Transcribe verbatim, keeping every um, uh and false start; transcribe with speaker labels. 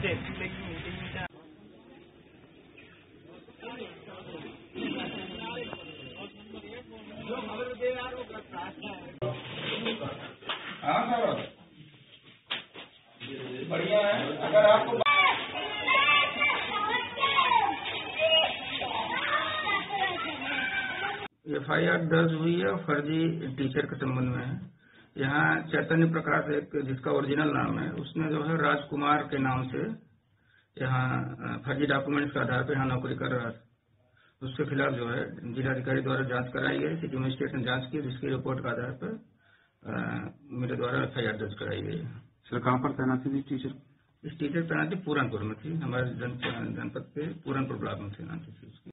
Speaker 1: हाँ सर बढ़िया है। अगर आपको एफ आई आर दर्ज हुई है फर्जी टीचर के संबंध में है। यहाँ चैतन्य प्रकाश एक जिसका ओरिजिनल नाम है, उसने जो है राजकुमार के नाम से यहाँ फर्जी डॉक्यूमेंट्स के आधार पर यहाँ नौकरी कर रहा था। उसके खिलाफ जो है जिलाधिकारी द्वारा जांच कराई गई, सिटी मजिस्ट्रेट ने जांच की, जिसकी रिपोर्ट के आधार पर मेरे द्वारा एफ आई आर दर्ज कराई गई है।
Speaker 2: सर कहाँ पर तैनाती थी टीचर?
Speaker 1: इस टीचर तैनाती पूरनपुर में थी, हमारे जनपद के पूरनपुर ब्लॉक में तैनाती थी।